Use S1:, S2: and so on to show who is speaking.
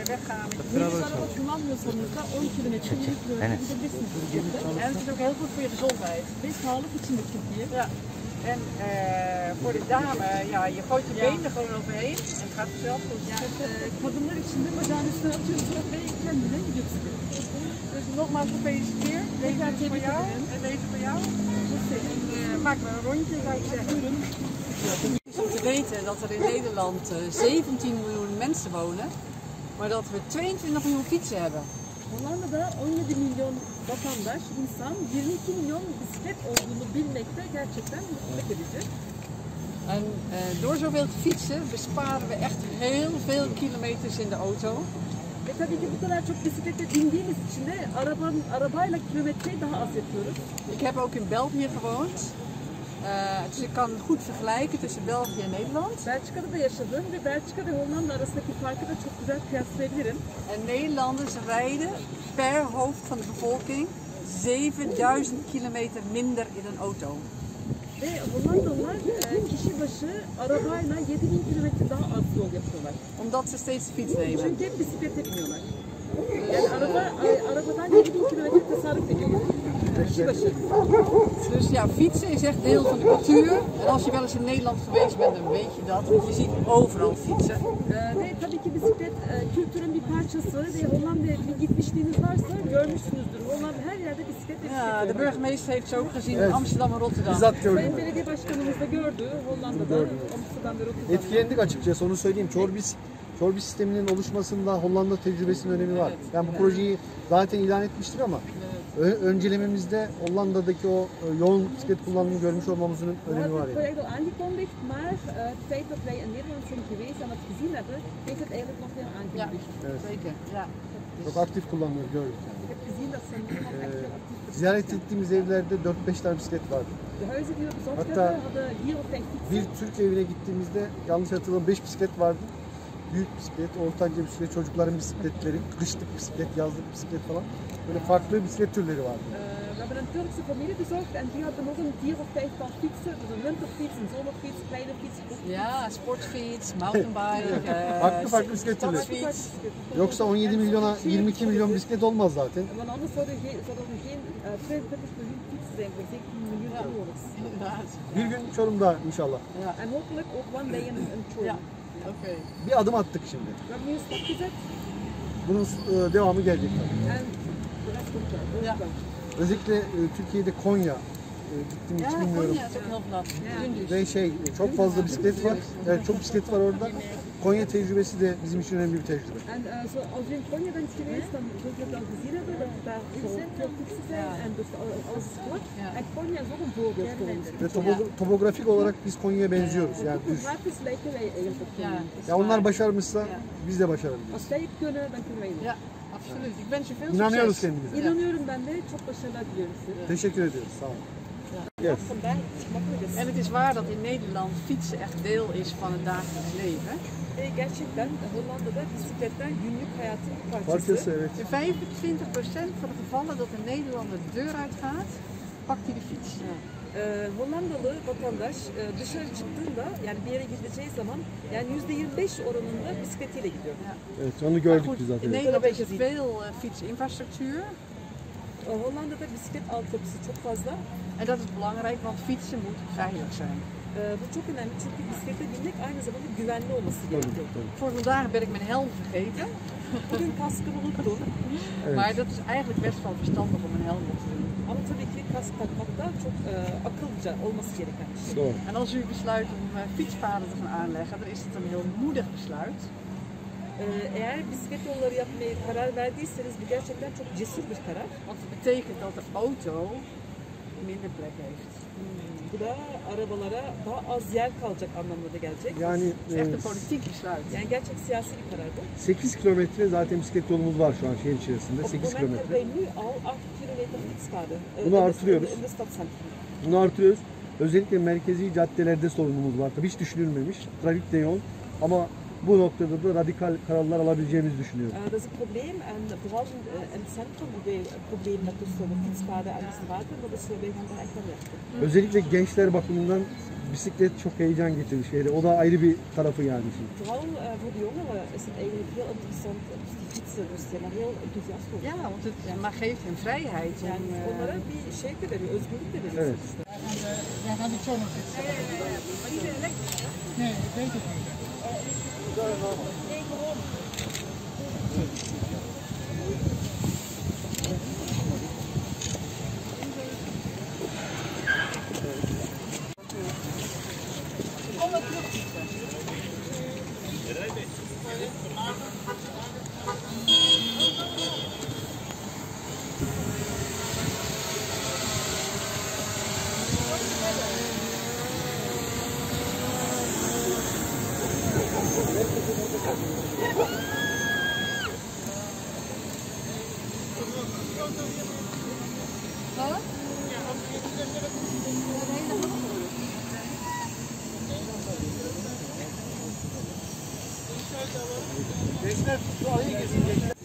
S1: weggaan.
S2: Als je dat kullanmıyorsanız da 10 kilometre gidebilirsiniz.
S1: En het is ook heel goed voor je gezondheid.
S2: Ve sağlık için de çok iyi.
S1: Ja. En voor de dame, ja, je gooit je been er gewoon overheen en het gaat vanzelf goed.
S2: Ja, kadınlar için de bacağın üstüne atıyorsunuz ve kendine gidiyor bisiklet.
S1: Dus nogmaals gefeliciteerd. Deze is voor jou en deze voor jou. Maak maar een rondje, zou ik zeggen. Het is om te weten dat er in Nederland 17 miljoen mensen wonen, maar dat we 22 miljoen fietsen hebben.
S2: Hollanda'da 17 milyon vatandaş, insan, 22 milyon bisiklet olduğunu bilmekte gerçekten mutluluk edici.
S1: En door zoveel te fietsen besparen we echt heel veel kilometers in de auto.
S2: Ve tabii ki bu kadar çok bisiklete bindiğimiz için de arabayla kilometreyi daha az yapıyoruz.
S1: Ik heb ook in België gewoond. Dus ik kan goed vergelijken tussen België en Nederland.
S2: Belçika'da da yaşadım ve Belçika ve Hollanda arasındaki farkı da çok güzel kıyaslayabilirim.
S1: En Nederlanders rijden per hoofd van de bevolking 7000 kilometer minder in een auto.
S2: Ve Hollandalılar kişi başı arabayla 7000 kilometre daha az yol yapıyorlar.
S1: Omdat ze steeds de fiets nemen.
S2: Çünkü hep bisiklete biniyorlar. Yani arabadan 7000 kilometre tasarruf ediyor. Kişi başı.
S1: Dus ja, fietsen is echt deel van de cultuur. En als je wel eens in Nederland geweest bent, dan weet je dat. Want je ziet overal fietsen.
S2: Ve tabii ki bisiklet kültürün bir parçası ve Hollanda'ya bir gitmişliğiniz varsa görmüşsünüzdür. Hollanda her yerde bisiklet ve
S1: Ja, de
S2: bisiklet.
S1: burgemeester heeft ze ook gezien in Amsterdam en Rotterdam.
S3: Bizzat gördüm.
S2: Sayın Belediye Başkanımız da gördü Hollanda'da, Amsterdam ve Rotterdam'da.
S3: Etkilendik açıkçası, onu söyleyeyim. Çorbis sisteminin oluşmasında Hollanda tecrübesinin önemi var. Ben bu projeyi zaten ilan etmiştim ama öncelememizde Hollanda'daki o yoğun bisiklet kullanımını görmüş olmamızın önemi var.
S2: Het project al aangekondigd, maar het feit dat wij in Nederland zijn geweest en het gezien hebben, heeft het eigenlijk nog veel
S1: Ja,
S2: aangekondigd.
S1: zeker. Ja.
S3: Çok aktif kullanılıyor, gördük.
S2: Ik heb gezien dat ze in Nederland echt heel actief
S3: Ziyaret ettiğimiz evlerde 4-5 tane bisiklet vardı.
S2: De huizen die we bezocht
S3: Hatta
S2: hebben, hadden 4 of 5 fietsen.
S3: Bir Türk evine gittiğimizde yanlış hatırlamıyorum 5 bisiklet vardı. Büyük bisiklet, ortanca bisiklet, çocukların bisikletleri, kışlık bisiklet, yazlık bisiklet falan. Böyle farklı bisiklet türleri vardı.
S2: We hebben een Turkse familie bezocht en die hadden nog een 4 of 5 tal fietsen. Dus een winterfiets, een zomerfiets, kleine fiets.
S1: Ja, sportfiets, mountainbike,
S3: Farklı bisiklet türleri.
S1: stadsfiets.
S3: Yoksa 17 milyona 22 milyon bisiklet olmaz zaten.
S2: Want anders zouden er geen 22 miljoen fietsen zijn voor 17 miljoen inwoners.
S1: Inderdaad.
S3: Bir gün Çorum'da inşallah.
S2: En hopelijk ook one day in Çorum.
S1: Ja, oké.
S3: Bir adım attık şimdi.
S2: We hebben nu een stap gezet
S3: Bunun devamı gelecek.
S2: en de rest komt wel.
S1: Ja.
S3: Özellikle Türkiye'de Konya gittim hiç
S1: Ja,
S3: bilmiyorum.
S1: Konya is ook heel vanaf. Dundus.
S3: Ve çok fazla bisiklet var. Evet, çok bisiklet var orada. Konya tecrübesi de bizim için önemli bir tecrübe.
S2: En als je in Konya bent geweest, dan zul je het al gezien hebben dat daar veel fietsen zijn en dus alles is vlak. En Konya is ook een voorbeeld voor ons.
S3: Ve topografik olarak biz Konya'ya benziyoruz. Yani düz.
S2: Geografisch lijken wij eigenlijk op
S1: Ja,
S2: Konya.
S3: Ya onlar başarmışsa biz de başarabiliriz.
S2: Als zij het kunnen, dan kunnen wij het.
S1: Ja, absoluut. Ik wens je veel
S3: İnanıyoruz
S1: succes.
S3: kendimize.
S2: İnanıyorum ben de. Çok başarılar diliyorum size.
S3: Teşekkür ediyoruz. Sağ olun.
S2: Wat vandaag makkelijk is.
S1: En het is waar dat in Nederland fietsen echt deel is van het dagelijks leven.
S2: Gerçekten Hollanda'da bisikletler günlük hayatın bir parçası.
S3: Parçası evet.
S1: In 25% van de gevallen dat een Nederlander de deur uitgaat, pakt hij de fiets.
S2: Hollandalı vatandaş dışarı çıktığında yani bir yere gideceği zaman yani %25 oranında bisikletiyle gidiyor.
S3: Evet, onu gördük biz
S1: In
S3: zaten.
S1: Nederland is er veel fietsinfrastructuur.
S2: Hollanda'da bisiklet altyapısı çok fazla.
S1: En dat is belangrijk, want fietsen moet veilig zijn.
S2: Bu çok önemli çünkü bisiklete binmek aynı zamanda güvenli olması gerekiyor.
S1: Voor vandaag ben ik mijn helm vergeten.
S2: Bugün kaskımı unuttum.
S3: Evet.
S1: Maar dat is eigenlijk best wel verstandig om een helm op te doen.
S2: Ama tabii ki kask takmak da çok akıllıca olması gereken bir şey.
S3: Doğru.
S1: En als u besluit om fietspaden te gaan aanleggen, dan is het een heel moedig besluit.
S2: Eğer bisiklet yolları yapmaya karar verdiyseniz bu gerçekten çok cesur bir karar.
S1: Want het betekent dat de auto minder plek heeft.
S2: Bu da arabalara daha az yer kalacak anlamına da gelecek.
S3: Yani
S1: Het is echt een politiek besluit.
S2: Yani gerçek siyasi bir karar bu.
S3: 8 kilometre zaten bisiklet yolumuz var şu an şehir içerisinde.
S2: Op het
S3: 8
S2: moment hebben
S3: kilometre.
S2: wij nu al 8 kilometer fietspaden.
S3: Bunu artırıyoruz.
S2: In de stadscentrum.
S3: Bunu artırıyoruz. Özellikle merkezi caddelerde sorunumuz var. Tabii hiç düşünülmemiş. Trafik de yoğun. Ama bu noktada da radikal kararlar alabileceğimizi düşünüyorum.
S2: Dat is een probleem en vooral in het centrum hebben wij een probleem met dus de fietspaden en de straten. Dat is, wij gaan daar echt aan werken.
S3: Özellikle gençler bakımından bisiklet çok heyecan getiriyor şehre. O da ayrı bir tarafı yani.
S2: Vooral voor de jongeren is het eigenlijk heel interessant, dus die fietsen, dus die zijn er heel enthousiast over.
S1: Ja, want het maar geeft hem vrijheid.
S2: Yani onlara bir şey de veriyor, özgürlük de veriyor
S3: Evet.
S2: sonuçta.
S4: Wij gaan de zomer fietsen. Nee, ik weet het niet.
S3: Gençler şu ayı gezin.